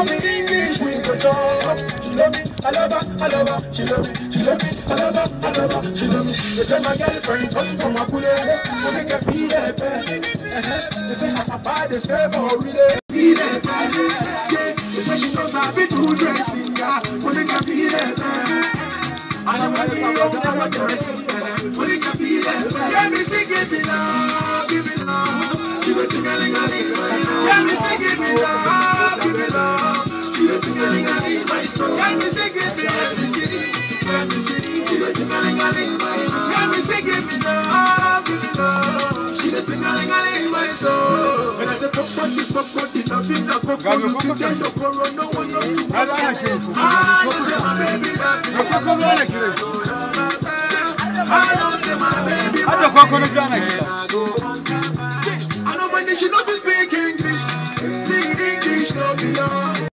up in English, we go talk. She love me, I love her, I love her. She love me, I love her, I love her. She love me. They say my girlfriend come from a bullet, I make her feel it. They say her papa, they stay for a relay. Feel it, yeah. They say she knows how to do dressing, yeah. We make her feel it. I don't want to be on my dressing, we make her feel it. Yeah, me say give me love, give me love. She go ting-a-ling-a-ling, yeah, me say give me love, give me love. She go ting-a-ling-a-ling, my soul. Yeah, me say give me every city, every city. She go ting-a-ling-a-ling, my soul. Yeah, me say give me love, give me love. She go ting-a-ling-a-ling, my soul. When I say pop, love in the coco, you fit tell the coro, no one knows to me. I know say my baby love me. I know say my baby love me. I know when she knows to speak English. Sing English, no be love.